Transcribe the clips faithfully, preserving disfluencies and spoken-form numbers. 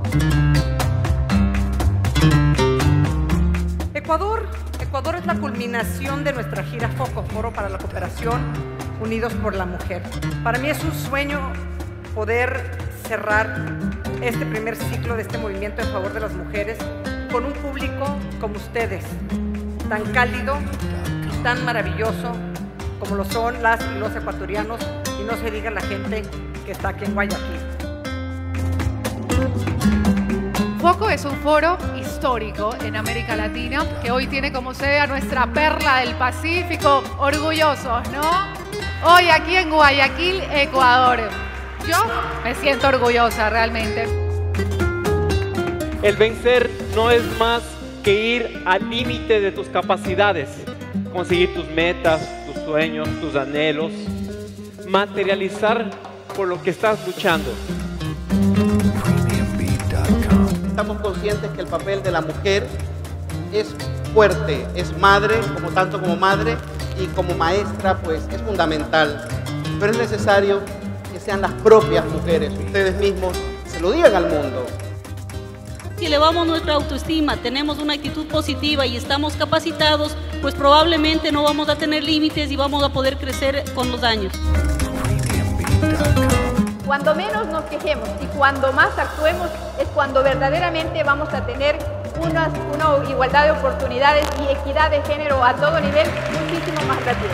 Ecuador, Ecuador es la culminación de nuestra gira Foco, Foro para la Cooperación Unidos por la Mujer. Para mí es un sueño poder cerrar este primer ciclo de este movimiento en favor de las mujeres con un público como ustedes, tan cálido y tan maravilloso como lo son las y los ecuatorianos, y no se diga la gente que está aquí en Guayaquil. Foco es un foro histórico en América Latina que hoy tiene como sede a nuestra perla del Pacífico, orgullosos, ¿no? Hoy aquí en Guayaquil, Ecuador. Yo me siento orgullosa realmente. El vencer no es más que ir al límite de tus capacidades, conseguir tus metas, tus sueños, tus anhelos, materializar por lo que estás luchando. Estamos conscientes que el papel de la mujer es fuerte, es madre, como tanto como madre, y como maestra pues es fundamental. Pero es necesario que sean las propias mujeres, ustedes mismos, se lo digan al mundo. Si elevamos nuestra autoestima, tenemos una actitud positiva y estamos capacitados, pues probablemente no vamos a tener límites y vamos a poder crecer con los años. Cuando menos nos quejemos y cuando más actuemos es cuando verdaderamente vamos a tener una, una igualdad de oportunidades y equidad de género a todo nivel muchísimo más rápido.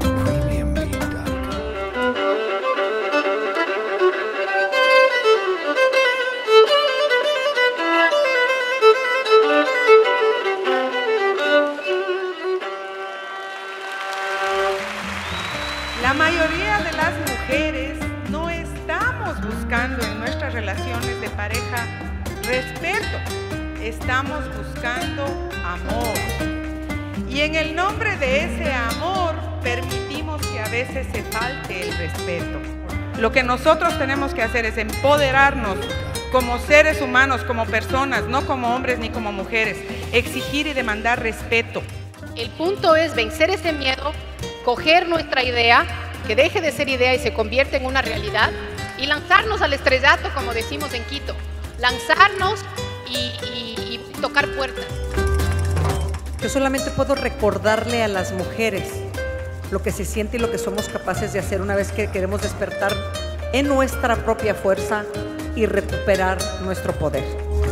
La mayoría de las mujeres no estamos buscando en nuestras relaciones de pareja respeto, estamos buscando amor. Y en el nombre de ese amor permitimos que a veces se falte el respeto. Lo que nosotros tenemos que hacer es empoderarnos como seres humanos, como personas, no como hombres ni como mujeres, exigir y demandar respeto. El punto es vencer ese miedo, coger nuestra idea, que deje de ser idea y se convierte en una realidad, y lanzarnos al estrellato, como decimos en Quito, lanzarnos y, y, y tocar puertas. Yo solamente puedo recordarle a las mujeres lo que se siente y lo que somos capaces de hacer una vez que queremos despertar en nuestra propia fuerza y recuperar nuestro poder.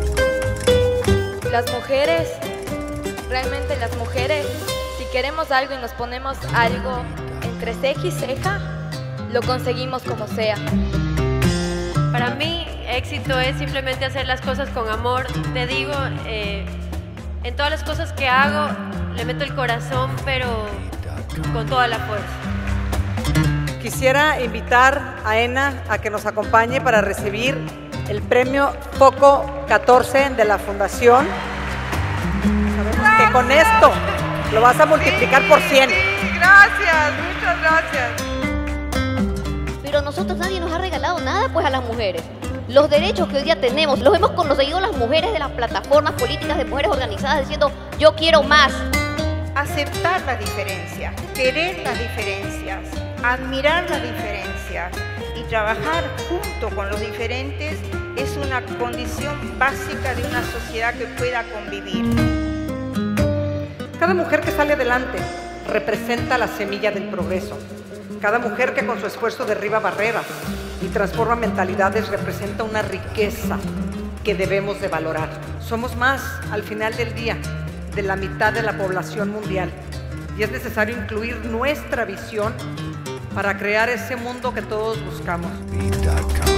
Las mujeres, realmente las mujeres, si queremos algo y nos ponemos algo entre ceja y ceja, lo conseguimos como sea. Para mí, éxito es simplemente hacer las cosas con amor. Te digo, eh, en todas las cosas que hago, le meto el corazón, pero con toda la fuerza. Quisiera invitar a Ena a que nos acompañe para recibir el premio Foco catorce de la Fundación. Sabemos que con esto lo vas a multiplicar por cien. Gracias, muchas gracias. Pero nosotros nadie nos ha regalado nada pues a las mujeres. Los derechos que hoy día tenemos los hemos conseguido las mujeres de las plataformas políticas de mujeres organizadas diciendo yo quiero más. Aceptar la diferencia, querer las diferencias, admirar las diferencias y trabajar junto con los diferentes es una condición básica de una sociedad que pueda convivir. Cada mujer que sale adelante representa la semilla del progreso. Cada mujer que con su esfuerzo derriba barreras y transforma mentalidades representa una riqueza que debemos de valorar. Somos más, al final del día, de la mitad de la población mundial y es necesario incluir nuestra visión para crear ese mundo que todos buscamos.